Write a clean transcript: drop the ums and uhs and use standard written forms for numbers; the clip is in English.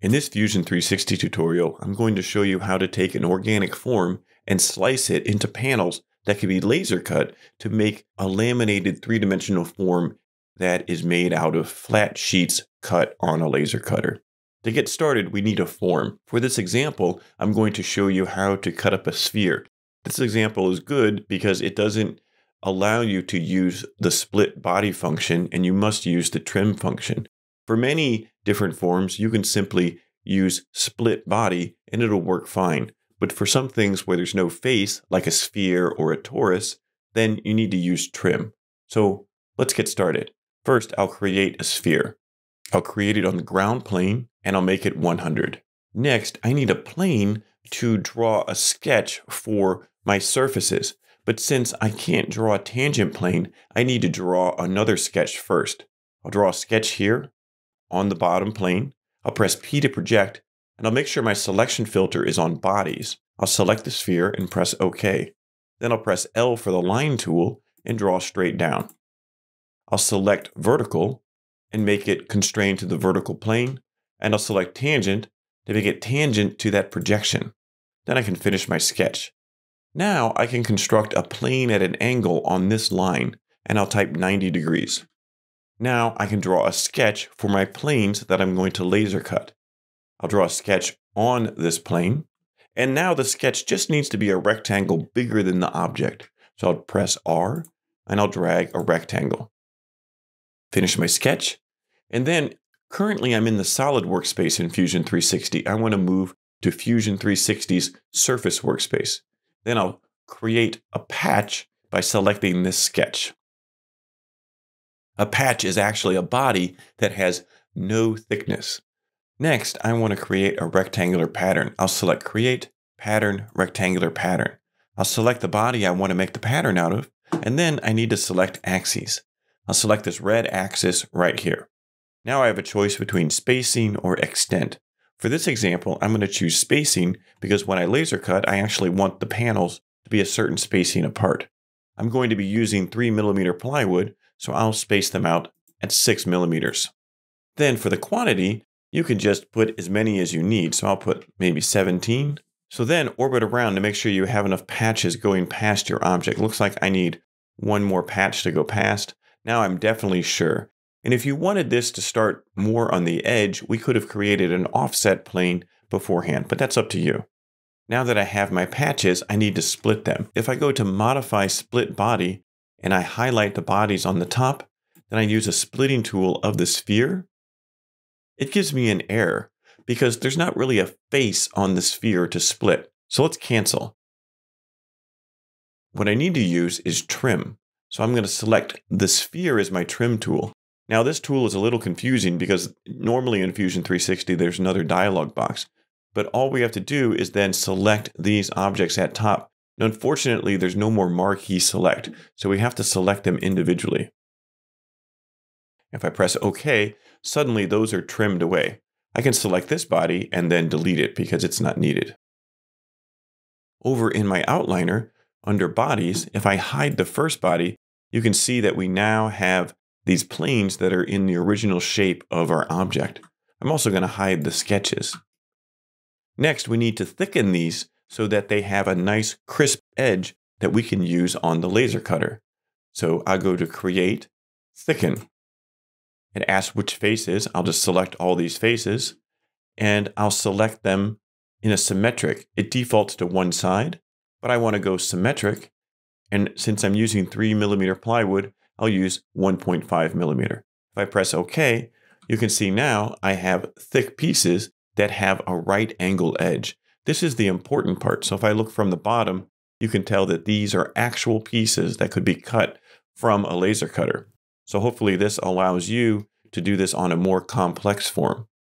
In this Fusion 360 tutorial, I'm going to show you how to take an organic form and slice it into panels that can be laser cut to make a laminated three-dimensional form that is made out of flat sheets cut on a laser cutter. To get started, we need a form. For this example, I'm going to show you how to cut up a sphere. This example is good because it doesn't allow you to use the split body function, and you must use the trim function. For many different forms, you can simply use split body and it'll work fine. But for some things where there's no face, like a sphere or a torus, then you need to use trim. So let's get started. First, I'll create a sphere. I'll create it on the ground plane and I'll make it 100. Next, I need a plane to draw a sketch for my surfaces. But since I can't draw a tangent plane, I need to draw another sketch first. I'll draw a sketch here on the bottom plane. I'll press P to project, and I'll make sure my selection filter is on bodies. I'll select the sphere and press OK. Then I'll press L for the line tool and draw straight down. I'll select vertical and make it constrained to the vertical plane, and I'll select tangent to make it tangent to that projection. Then I can finish my sketch. Now I can construct a plane at an angle on this line, and I'll type 90 degrees. Now I can draw a sketch for my planes that I'm going to laser cut. I'll draw a sketch on this plane, and now the sketch just needs to be a rectangle bigger than the object. So I'll press R, and I'll drag a rectangle. Finish my sketch, and then currently I'm in the solid workspace in Fusion 360. I want to move to Fusion 360's surface workspace. Then I'll create a patch by selecting this sketch. A patch is actually a body that has no thickness. Next, I want to create a rectangular pattern. I'll select Create, Pattern, Rectangular Pattern. I'll select the body I want to make the pattern out of, and then I need to select axes. I'll select this red axis right here. Now I have a choice between spacing or extent. For this example, I'm going to choose spacing because when I laser cut, I actually want the panels to be a certain spacing apart. I'm going to be using 3mm plywood, so I'll space them out at 6mm. Then for the quantity, you can just put as many as you need. So I'll put maybe 17. So then orbit around to make sure you have enough patches going past your object. Looks like I need one more patch to go past. Now I'm definitely sure. And if you wanted this to start more on the edge, we could have created an offset plane beforehand, but that's up to you. Now that I have my patches, I need to split them. If I go to Modify Split Body and I highlight the bodies on the top, then I use a splitting tool of the sphere, it gives me an error because there's not really a face on the sphere to split. So let's cancel. What I need to use is trim. So I'm going to select the sphere as my trim tool. Now this tool is a little confusing because normally in Fusion 360 there's another dialog box, but all we have to do is then select these objects at top. And unfortunately there's no more marquee select, so we have to select them individually. If I press OK, suddenly those are trimmed away. I can select this body and then delete it because it's not needed. Over in my outliner, under bodies, if I hide the first body, you can see that we now have these planes that are in the original shape of our object. I'm also going to hide the sketches. Next, we need to thicken these so that they have a nice crisp edge that we can use on the laser cutter. So I'll go to Create, Thicken. It asks which faces. I'll just select all these faces, and I'll select them in a symmetric. It defaults to one side, but I want to go symmetric. And since I'm using 3mm plywood, I'll use 1.5mm. If I press OK, you can see now I have thick pieces that have a right angle edge. This is the important part. So if I look from the bottom, you can tell that these are actual pieces that could be cut from a laser cutter. So hopefully this allows you to do this on a more complex form.